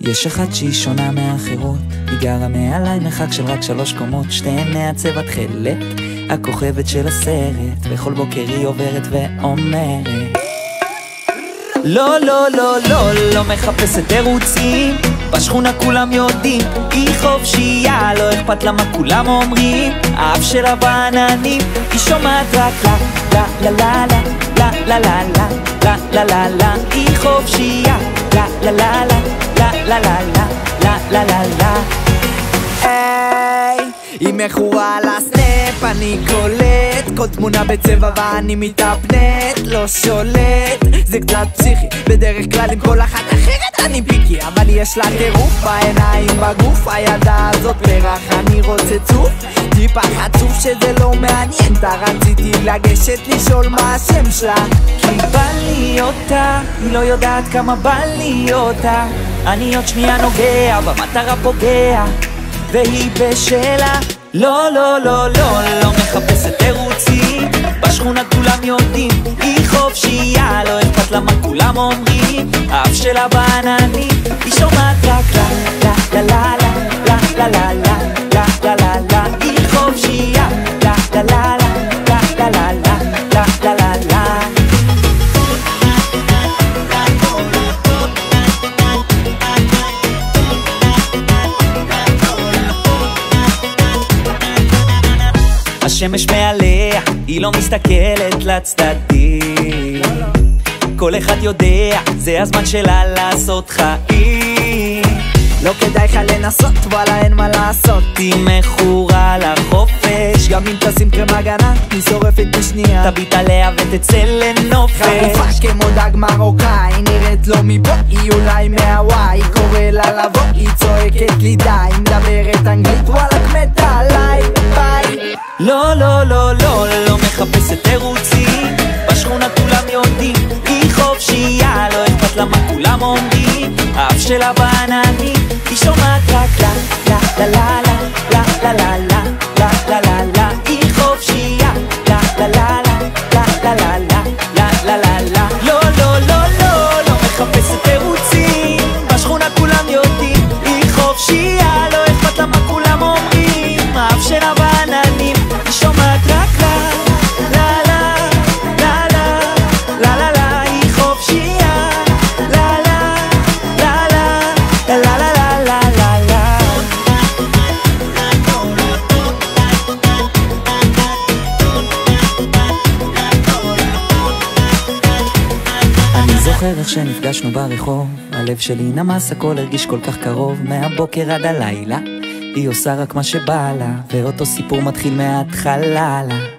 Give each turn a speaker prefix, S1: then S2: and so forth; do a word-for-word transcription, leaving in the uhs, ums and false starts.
S1: יש אחת שהיא שונה מהאחרות, היא גרה מעליי מרחק של רק שלוש קומות, שתיהן מעצב התכלת, הכוכבת של הסרט, וכל בוקר היא עוברת ואומרת לא, לא, לא, לא, לא מחפשת תירוצים, בשכונה כולם יודעים, היא חופשייה, לא אכפת לה מה כולם אומרים, האף שלה בעננים, היא שומעת רק לה, לה, לה, לה, לה, לה, לה, לה, לה, לה, לה, לה, היא חופשייה, לה, לה, לה, לה, לה, לה, לה, לה, לה, לה, לה.
S2: היי, היא מכורה לסנאפ, אני קולט כל תמונה בצבע ואני מתאפנט, לא שולט, זה קצת פסיכי, בדרך כלל עם כל אחת אחרת אני פיקי, אבל יש לה טירוף בעיניים בגוף, הילדה הזאת פרח, אני רוצה צוף, טיפה חצוף שזה לא מעניין, רציתי לגשת לשאול מה השם שלה,
S1: כי בא לי אותה, היא לא יודעת כמה בא לי אותה, אני עוד שנייה נוגע, במטרה פוגע, והיא בשלה לא, לא, לא, לא, לא מחפשת תירוצים, בשכונה כולם יודעים, היא חופשייה, לא אכפת לה מה כולם אומרים, האף שלה בעננים, היא שומעת רק לה, לה, לה, לה, לה, לה, לה, לה, לה, לה, לה, לה, היא חופשייה, לה, לה, לה, לה, לה, לה, לה, לה, לה, לה, לה. השמש מעליה, היא לא מסתכלת לצדדים, כל אחד יודע, זה הזמן שלה לעשות חיים,
S2: לא כדאי לך לנסות, וואלה אין מה לעשות,
S1: היא מכורה לחופש,
S2: גם אם תשים קרם הגנה, היא שורפת בשנייה,
S1: תביט עליה ותצא לנופש,
S2: חרופה כמו דג מרוקאי, נראית לו מפה, היא אולי מהוואי, קורא לה לבוא, היא צועקת לי די, מדברת אנגלית, וואלה כמתה עליי, ביי.
S1: לא, לא, לא, לא, לא מחפשת תירוצים, בשכונה כולם יודעים, היא חופשייה, לא אכפת לה מה כולם אומרים, האף שלה בעננים, היא שומעת רק לה, לה, לה, לה, לה, לה, לה, לה, לה, לה, לה, לה, היא חופשייה, לה, לה, לה, לה, לה, לה, לה, לה, לה, לה, לה. לא, לא, לא, לא, לא מחפשת תירוצים, בשכונה כולם יודעים, היא חופשייה, לא אכפת לה מה כולם אומרים, האף שלה בעננים, היא שומעת רק לה, לה, לה, לה, לה, לה, לה, לה, היא חופשייה, לה, לה, לה, לה, לה, לה, לה, לה, לה, לה. אני זוכר איך שנפגשנו ברחוב, הלב שלי נמס, הכל הרגיש כל כך קרוב, מהבוקר עד הלילה היא עושה רק מה שבא לה, ואותו סיפור מתחיל מההתחלה לה.